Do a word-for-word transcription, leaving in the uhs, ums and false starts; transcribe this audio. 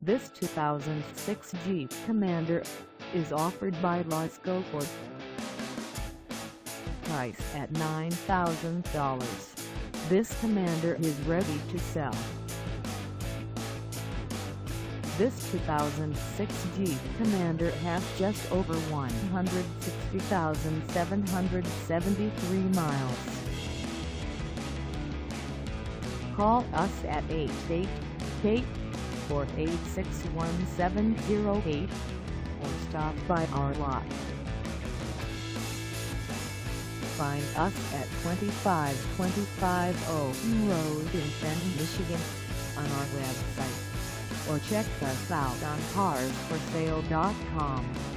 This two thousand six Jeep Commander is offered by LASCO Ford. Price at nine thousand dollars. This Commander is ready to sell. This two thousand six Jeep Commander has just over one hundred sixty thousand seven hundred seventy-three miles. Call us at eight eight eight, four eight six, one seven zero eight or stop by our lot. Find us at twenty-five twenty-five OWEN Road in Fenton, Michigan on our website, or check us out on cars for sale dot com.